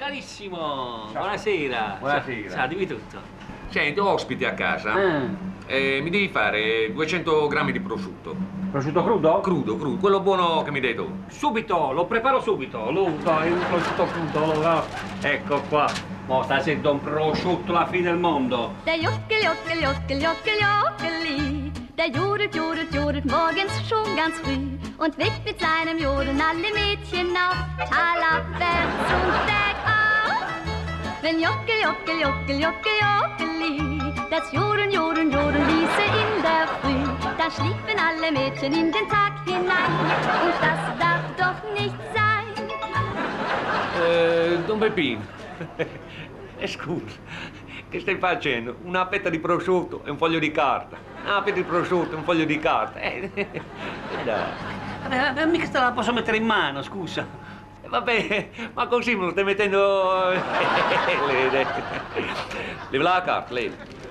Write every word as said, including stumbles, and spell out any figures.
Carissimo, Ciao. buonasera. Buonasera. Ciao, dimmi tutto. Senti, ho ospiti a casa. Ah, Eh, mi devi fare duecento grammi di prosciutto. prosciutto crudo? Crudo, crudo, quello buono che mi dai tu. Subito, lo preparo subito. Lo dai, un prosciutto crudo. Lo... Ecco qua. Mo sta essendo un prosciutto la fine del mondo. Der Juckel, Juckel, Juckel, Juckel, Juckeli, der jodelt, jodelt, jodelt morgens schon ganz früh und weckt mit seinem Jodeln alle Mädchen auf. Talabwärts und bergauf. Wenn Juckel, Juckel, Juckel, Juckel, Juckeli das Jodeln, Jodeln, Jodeln ließe in der Früh, dann schliefen alle Mädchen in den Tag hinein und das darf doch nicht sein. Eh, Don Peppino. Eh, scusa, che stai facendo? Una fetta di prosciutto e un foglio di carta. Una fetta di prosciutto e un foglio di carta. Eh, eh, dai. Eh, mica te la posso mettere in mano, scusa. Eh, Vabbè, ma così me lo stai mettendo... Levi la carta, levi.